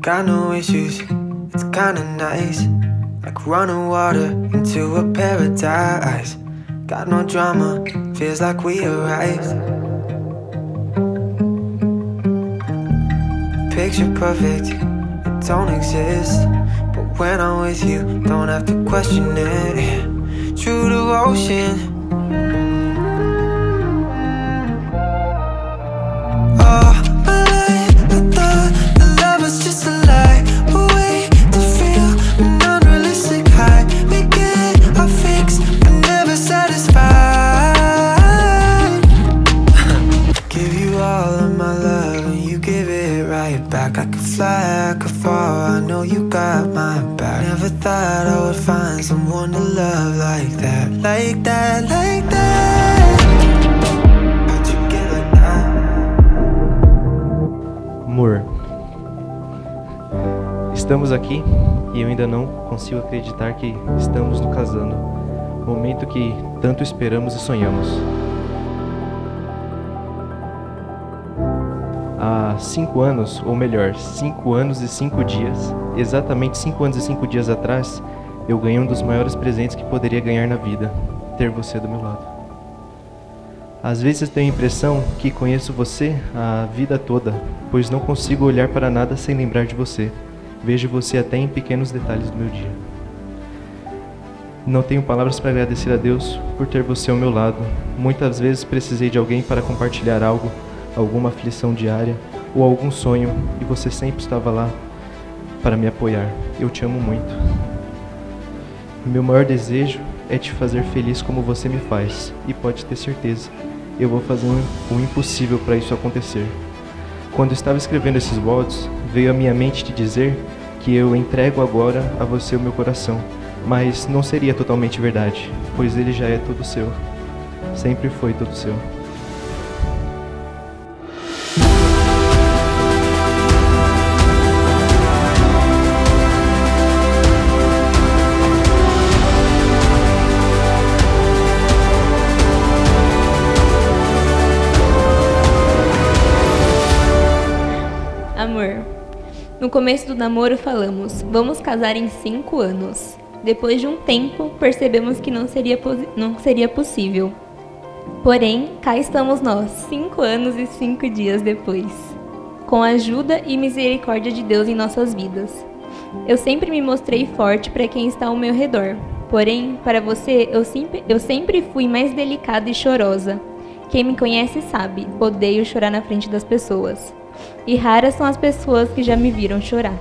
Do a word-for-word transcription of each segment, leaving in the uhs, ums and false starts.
got no issues, it's kinda nice. Like running water into a paradise. Got no drama, feels like we arrived. Picture perfect, it don't exist. But when I'm with you, don't have to question it. True devotion. Back, I could fly, I could fall, I know you got my back. Never thought I would find someone to love like that. Like that, like that. How'd you get like that? Amor, estamos aqui e eu ainda não consigo acreditar que estamos nos casando. Momento que tanto esperamos e sonhamos. Há cinco anos, ou melhor, cinco anos e cinco dias, exatamente cinco anos e cinco dias atrás, eu ganhei um dos maiores presentes que poderia ganhar na vida, ter você do meu lado. Às vezes tenho a impressão que conheço você a vida toda, pois não consigo olhar para nada sem lembrar de você. Vejo você até em pequenos detalhes do meu dia. Não tenho palavras para agradecer a Deus por ter você ao meu lado. Muitas vezes precisei de alguém para compartilhar algo, alguma aflição diária ou algum sonho, e você sempre estava lá para me apoiar. Eu te amo muito. Meu maior desejo é te fazer feliz como você me faz, e pode ter certeza, eu vou fazer o impossível para isso acontecer. Quando estava escrevendo esses words, veio à minha mente te dizer que eu entrego agora a você o meu coração, mas não seria totalmente verdade, pois ele já é todo seu. Sempre foi todo seu. Amor, no começo do namoro falamos, vamos casar em cinco anos. Depois de um tempo, percebemos que não seria, não seria possível. Porém, cá estamos nós, cinco anos e cinco dias depois, com a ajuda e misericórdia de Deus em nossas vidas. Eu sempre me mostrei forte para quem está ao meu redor. Porém, para você, eu sempre, eu sempre fui mais delicada e chorosa. Quem me conhece sabe, odeio chorar na frente das pessoas. E raras são as pessoas que já me viram chorar.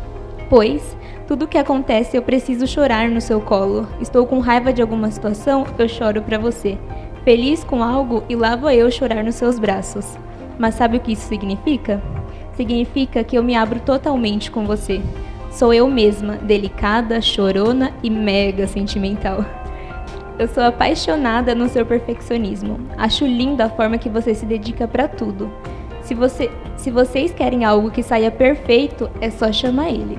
Pois, tudo que acontece eu preciso chorar no seu colo. Estou com raiva de alguma situação, eu choro pra você. Feliz com algo, e lá vou eu chorar nos seus braços. Mas sabe o que isso significa? Significa que eu me abro totalmente com você. Sou eu mesma, delicada, chorona e mega sentimental. Eu sou apaixonada no seu perfeccionismo. Acho linda a forma que você se dedica pra tudo. Se, você, se vocês querem algo que saia perfeito, é só chamar ele.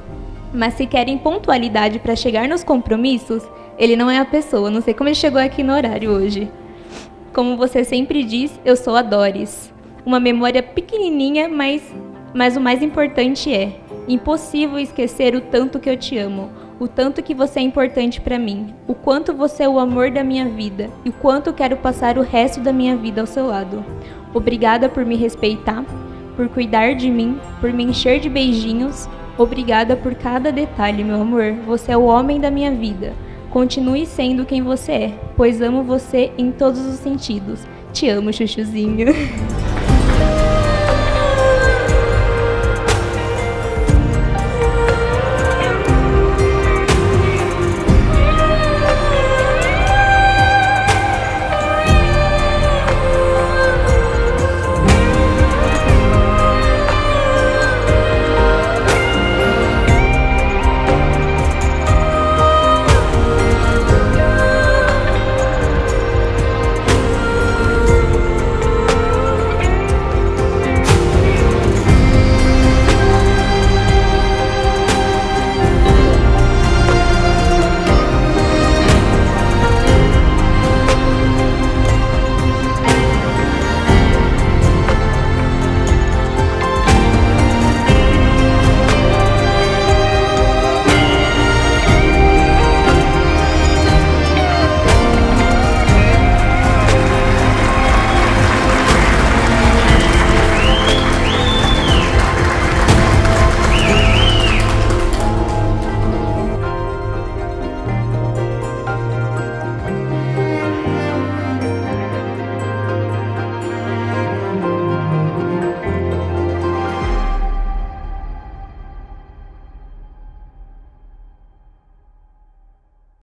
Mas se querem pontualidade para chegar nos compromissos, ele não é a pessoa. Não sei como ele chegou aqui no horário hoje. Como você sempre diz, eu sou a Doris. Uma memória pequenininha, mas, mas o mais importante é: impossível esquecer o tanto que eu te amo, o tanto que você é importante para mim, o quanto você é o amor da minha vida e o quanto quero passar o resto da minha vida ao seu lado. Obrigada por me respeitar, por cuidar de mim, por me encher de beijinhos. Obrigada por cada detalhe, meu amor. Você é o homem da minha vida. Continue sendo quem você é, pois amo você em todos os sentidos. Te amo, chuchuzinho.